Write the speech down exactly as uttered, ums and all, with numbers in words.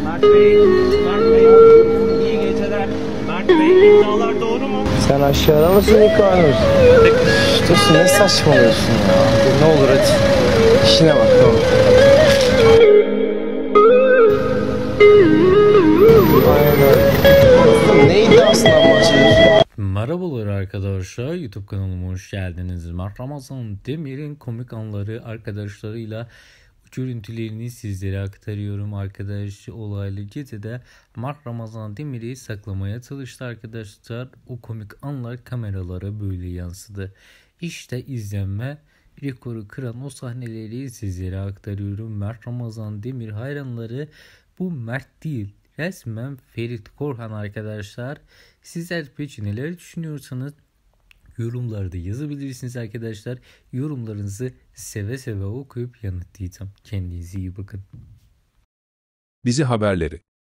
Mert Bey, Mert Bey, iyi geceler. Mert Bey, iddialar doğru mu? Sen aşağıda mısın yukarıda mısın? Dostum ne saçmalıyorsun ya? Ne olur hadi. İşine bak tamam. Aynen. Ne iddiasından bahsediyorsun? Merhabalar arkadaşlar, YouTube kanalıma hoş geldiniz. Mert Ramazan Demir'in komik anları arkadaşlarıyla görüntülerini sizlere aktarıyorum. Arkadaş olaylı gecede Mert Ramazan Demir'i saklamaya çalıştı arkadaşlar. O komik anlar kameralara böyle yansıdı. İşte izlenme rekoru kıran o sahneleri sizlere aktarıyorum. Mert Ramazan Demir hayranları bu Mert değil, resmen Ferit Korhan arkadaşlar. Sizler peki neler düşünüyorsanız yorumlarda yazabilirsiniz arkadaşlar. Yorumlarınızı seve seve okuyup yanıtlayacağım. Kendinize iyi bakın. Dizi haberleri.